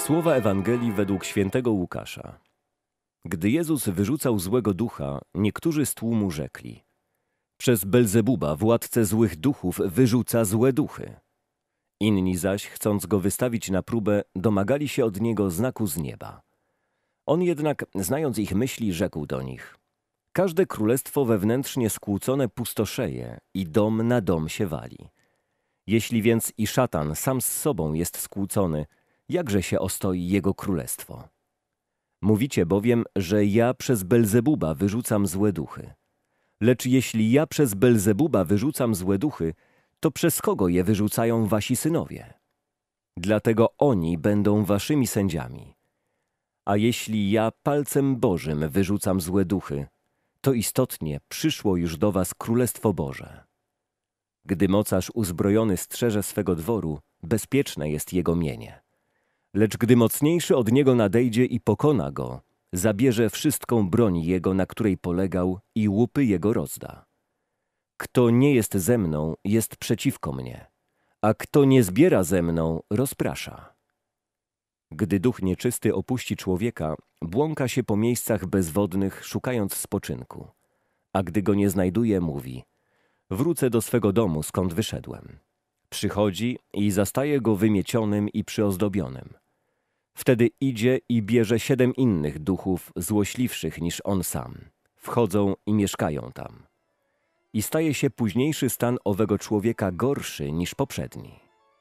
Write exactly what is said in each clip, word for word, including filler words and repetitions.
Słowa Ewangelii według świętego Łukasza. Gdy Jezus wyrzucał złego ducha, niektórzy z tłumu rzekli: przez Belzebuba, władcę złych duchów, wyrzuca złe duchy. Inni zaś, chcąc go wystawić na próbę, domagali się od niego znaku z nieba. On jednak, znając ich myśli, rzekł do nich: każde królestwo wewnętrznie skłócone pustoszeje i dom na dom się wali. Jeśli więc i szatan sam z sobą jest skłócony, jakże się ostoi jego królestwo? Mówicie bowiem, że ja przez Belzebuba wyrzucam złe duchy. Lecz jeśli ja przez Belzebuba wyrzucam złe duchy, to przez kogo je wyrzucają wasi synowie? Dlatego oni będą waszymi sędziami. A jeśli ja palcem Bożym wyrzucam złe duchy, to istotnie przyszło już do was Królestwo Boże. Gdy mocarz uzbrojony strzeże swego dworu, bezpieczne jest jego mienie. Lecz gdy mocniejszy od niego nadejdzie i pokona go, zabierze wszystką broń jego, na której polegał, i łupy jego rozda. Kto nie jest ze mną, jest przeciwko mnie, a kto nie zbiera ze mną, rozprasza. Gdy duch nieczysty opuści człowieka, błąka się po miejscach bezwodnych, szukając spoczynku. A gdy go nie znajduje, mówi: wrócę do swego domu, skąd wyszedłem. Przychodzi i zastaje go wymiecionym i przyozdobionym. Wtedy idzie i bierze siedem innych duchów, złośliwszych niż on sam. Wchodzą i mieszkają tam. I staje się późniejszy stan owego człowieka gorszy niż poprzedni.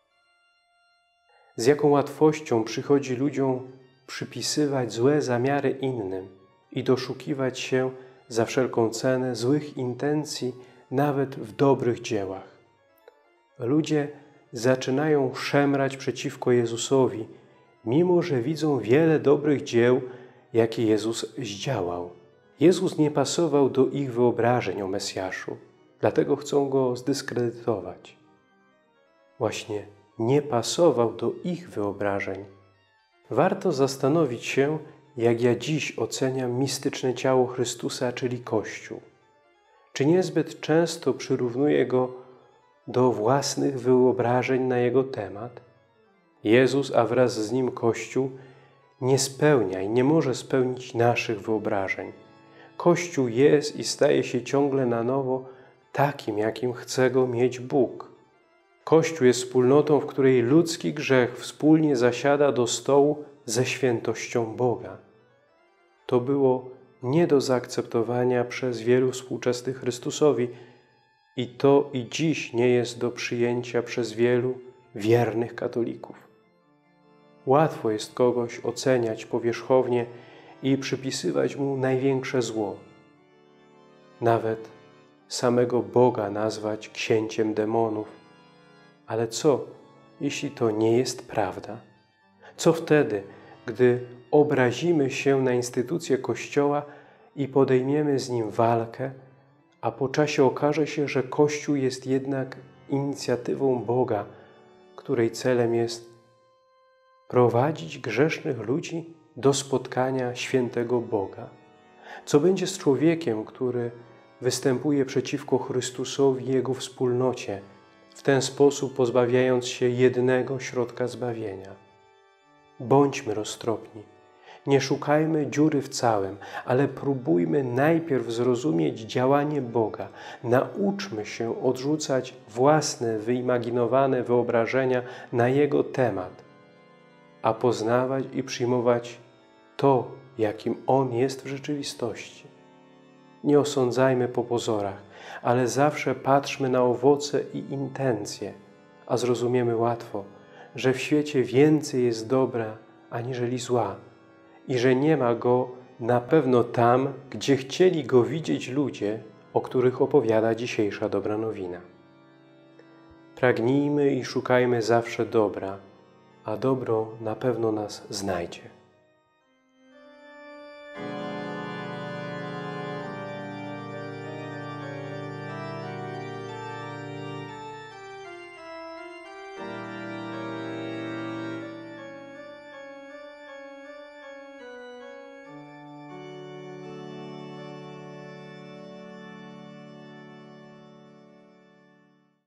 Z jaką łatwością przychodzi ludziom przypisywać złe zamiary innym i doszukiwać się za wszelką cenę złych intencji nawet w dobrych dziełach. Ludzie zaczynają szemrać przeciwko Jezusowi, mimo że widzą wiele dobrych dzieł, jakie Jezus zdziałał. Jezus nie pasował do ich wyobrażeń o Mesjaszu, dlatego chcą Go zdyskredytować. Właśnie nie pasował do ich wyobrażeń. Warto zastanowić się, jak ja dziś oceniam mistyczne ciało Chrystusa, czyli Kościół. Czy niezbyt często przyrównuję Go do własnych wyobrażeń na Jego temat? Jezus, a wraz z Nim Kościół, nie spełnia i nie może spełnić naszych wyobrażeń. Kościół jest i staje się ciągle na nowo takim, jakim chce go mieć Bóg. Kościół jest wspólnotą, w której ludzki grzech wspólnie zasiada do stołu ze świętością Boga. To było nie do zaakceptowania przez wielu współczesnych Chrystusowi i to i dziś nie jest do przyjęcia przez wielu wiernych katolików. Łatwo jest kogoś oceniać powierzchownie i przypisywać mu największe zło. Nawet samego Boga nazwać księciem demonów. Ale co, jeśli to nie jest prawda? Co wtedy, gdy obrazimy się na instytucję Kościoła i podejmiemy z nim walkę, a po czasie okaże się, że Kościół jest jednak inicjatywą Boga, której celem jest prowadzić grzesznych ludzi do spotkania świętego Boga? Co będzie z człowiekiem, który występuje przeciwko Chrystusowi i Jego wspólnocie, w ten sposób pozbawiając się jednego środka zbawienia? Bądźmy roztropni. Nie szukajmy dziury w całym, ale próbujmy najpierw zrozumieć działanie Boga. Nauczmy się odrzucać własne, wyimaginowane wyobrażenia na Jego temat, a poznawać i przyjmować to, jakim On jest w rzeczywistości. Nie osądzajmy po pozorach, ale zawsze patrzmy na owoce i intencje, a zrozumiemy łatwo, że w świecie więcej jest dobra aniżeli zła i że nie ma Go na pewno tam, gdzie chcieli Go widzieć ludzie, o których opowiada dzisiejsza dobra nowina. Pragnijmy i szukajmy zawsze dobra, a dobro na pewno nas znajdzie.